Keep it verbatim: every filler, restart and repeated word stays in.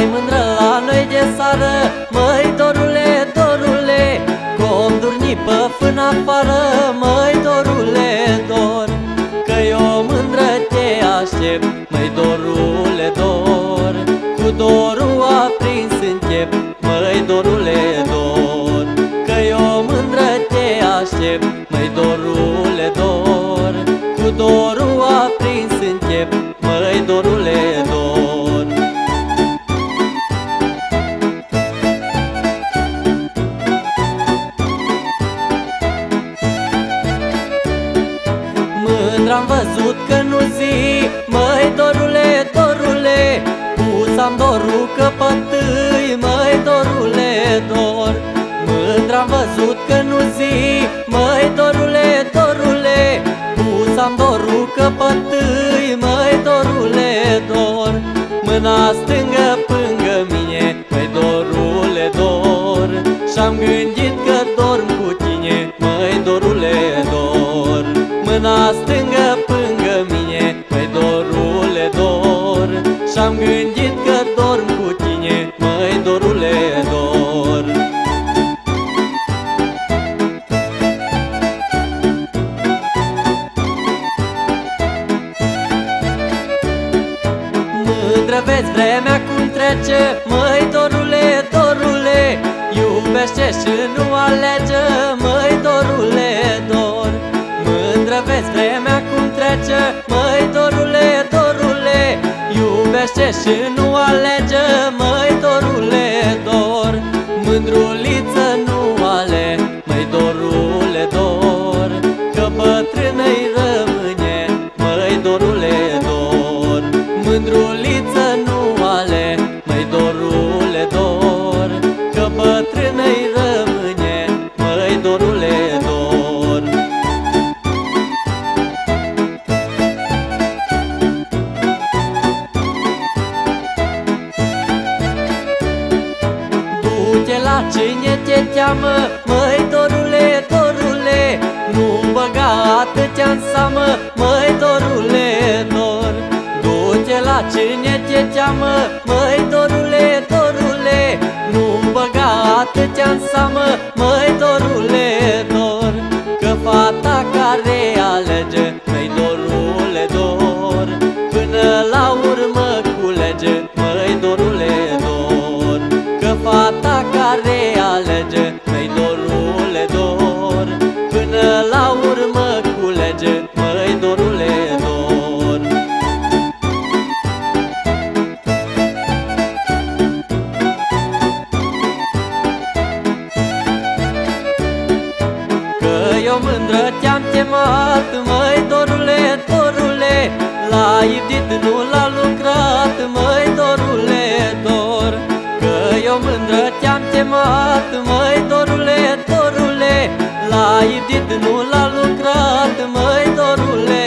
mândră la noi de sară, măi dorule, dorule, cum durni pe fân afară, măi dorule, dor, că eu mândră te aștept, măi dorule, dor, cu dorul aprins în chep, măi dorule, dor, că eu mândră te aștept, măi dorule, dor, cu dorul aprins în chep, măi dorule, dor. Mândr-am văzut că nu zi, măi dorule, dorule, pus-am dorul căpătâi, măi dorule, dor. Mândr-am văzut că nu zi, măi dorule, dorule, pus-am dorul căpătâi, măi dorule, dor. Mâna stângă pângă mine, măi dorule, dor, și-am gândit că dorm cu tine, măi dorule, dor. Mâna stângă pângă mine, măi dorule, dor, și-am gândit că dorm cu tine, măi dorule, dor. Mândră vezi vremea cum trece, măi dorule, dorule, iubește și nu alege, măi dorule, dor. Mândră vezi vremea cum trece, măi dorule, dorule, iubește și nu alege, măi dorule, dor. Mândruliță nu ale, măi dorule, dor, că bătrână-i rămâne, măi dorule, dor. Mândruliță nu ale, măi dorule, dor, că bătrână-i rămâne, măi dorule, dor. Du-te la cine te teamă, măi dorule, dorule, nu băga atâtea-n seamă, măi dorule, dor. Du-te la cine te teamă, măi dorule, dorule, nu băga atâtea-n seamă, măi dorule, dor, că fata care alege, măi dorule, dor, până la urmă culege, măi dorule, dor, că fata care alege, măi dorule, dor, până la urmă culege, măi dorule, dor. Că eu mândră te-am chemat, măi dorule, dorule, l-a iubit, nu l-a lucrat, măi dorule, dor. Că eu mândră te-am chemat, măi dorule, dorule, l-a iubit, nu l-a lucrat, măi dorule,